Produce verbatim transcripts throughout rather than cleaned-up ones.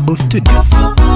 Babu Studios.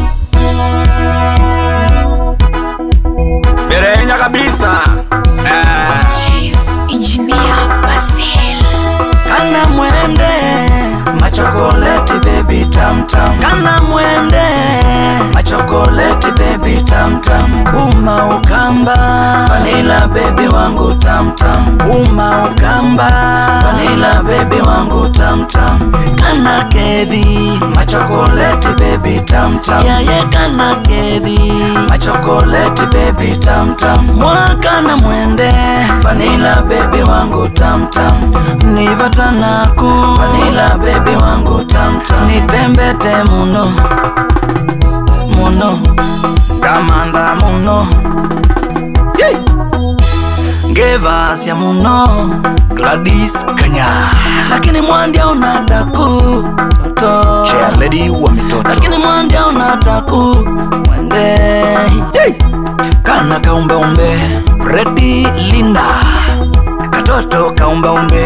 Berenya kabisa. eh. Chief Engineer Basil. Kana mwende machokoleti baby tam tam. Kana mwende machokoleti baby tam tam. Uma ukamba vanilla baby wangu tam tam. Uma ukamba vanilla baby wangu tam tam. Kana kedhi machokoleti baby tam tam. Yeah yeah kana kedhi machokoleti baby tam tam. Mwakana mwende vanilla baby wangu tam tam. Nivatana ku vanilla baby wangu tam tam. Nitembete muno muno kamanda muno hey. Ngevasya muno Gladys Kanya. Lakini mwandia unataku toto Chair lady wa mitoto. Lakini mwandia unataku mwende hey. Kana kaumbe umbe Pretty Linda. Katoto kaumbe umbe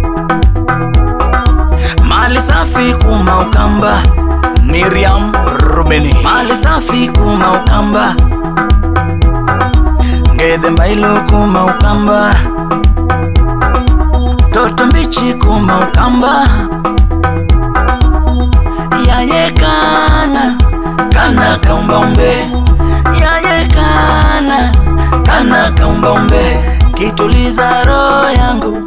mali safi kuma ukamba Miriam Rubeni. mali safi kuma ukamba Ngedhe mbailo kuma ukamba toto mbichi kuma ukamba yaye kana kana kaumba umbe yaye kana kana kaumba umbe kituliza roho yangu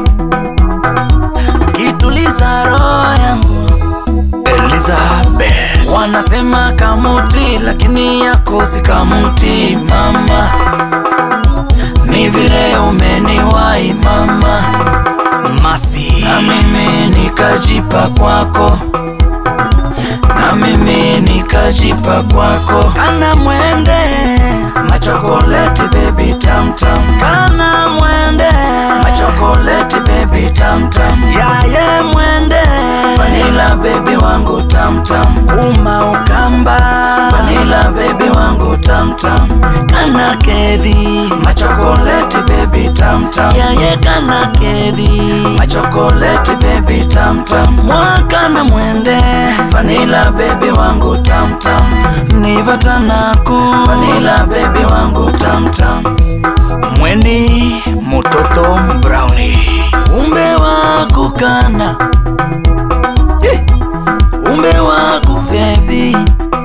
kituliza roho yangu Elizabeth. Wanasema kamuti lakini yako si kamuti mama. Ni vile umeniwai mama Masi. na mimi nikajipa kwako. Na mimi nikajipa kwako. Kana mwende machokoleti baby tam tam. Kana mwende machokoleti baby tam tam. Yaye mwende vanilla baby wangu tam tam. Uma ukamba vanilla baby wangu tam tam. Kana kedhi machokoleti baby tam tam. Yaye kana kedhi machokoleti baby tam tam. Mwakana mwende vanilla baby wangu tam tam. Nivatana ku vanilla baby wangu tam tam. Mweni Mutoto Brownie. Umbe waku kana hey. Umbe waku baby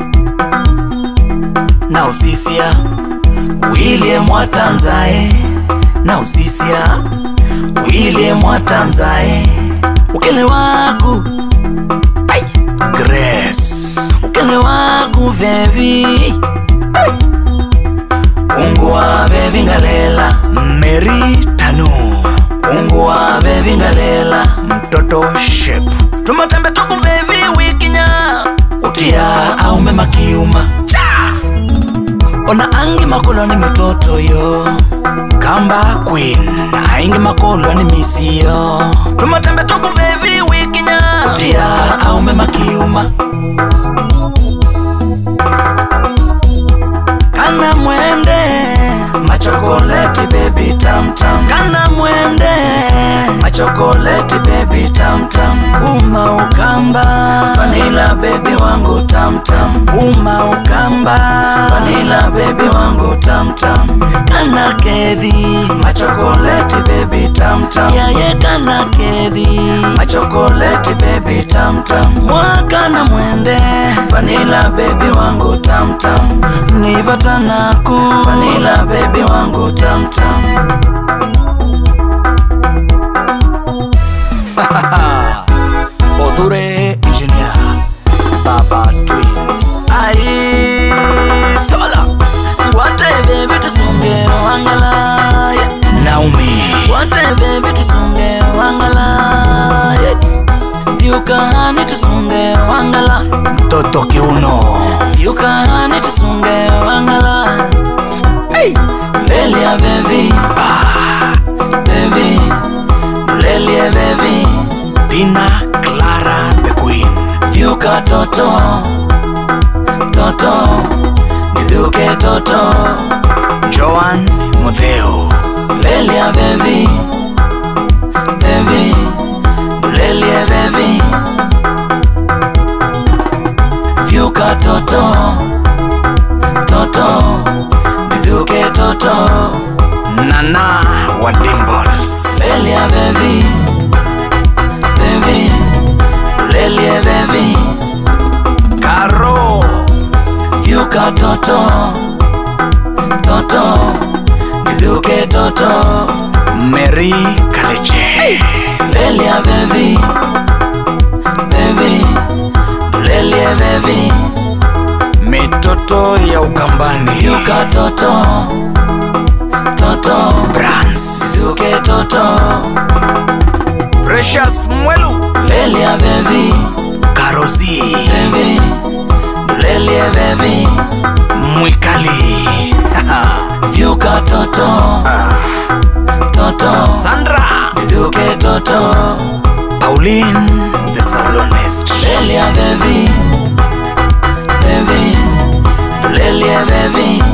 na usisia William Watanzae. Na usisia William Watanzae. Ukele waku ay. Grace. Ukele waku baby ay. Ungua baby ngalela Mary Tanu. Ungua baby ngalela Mtoto Shep. tumatembe tuku baby wikinya. Utia au mema kiuma cha. Ona angi makolo ni mitoto yo. Kamba Queen. Aingi makolo ni misio. Tumatembe tuku baby wikinya. Utia au mema kiuma. Kana mwende machokoleti baby tam tam. Kana mwende machokoleti baby tam tam. Uma ukamba vanilla baby wangu tam tam. Uma ukamba vanilla baby wangu tam tam. Kana kedhi machokoleti baby tam tam. Yaye kana kedhi machokoleti baby tam tam. Mwakana mwende vanilla baby wangu tam tam. Nivatana ku vanilla baby wangu tam tam. Odure Engineer Baba Twins. Ai sola wate baby tusunge wangala Naomi. wate baby tusunge wangala Yukani tusunge wangala Toto Kiuno. Yukani tusunge wangala hey. Lelia baby ah. Baby Lelia baby Tina Clara the Queen. Vyuka toto Toto Nivyuke toto Joan Modeo. Lelia baby Baby Lelia baby Vyuka toto, toto, nivyuke toto. Mary Kaleche. Lelia baby, baby, Lelia baby. Mitoto ya Ukambani. Vyuka toto, toto, Brands. nivyuke toto. Precious Mwelu. Lelia baby, Karozi. baby, Lelia baby. Mwikali. Vyuka toto, toto, Sandra. nivyuke toto. Pauline the Salonist. Lelia baby, baby, Lelia baby.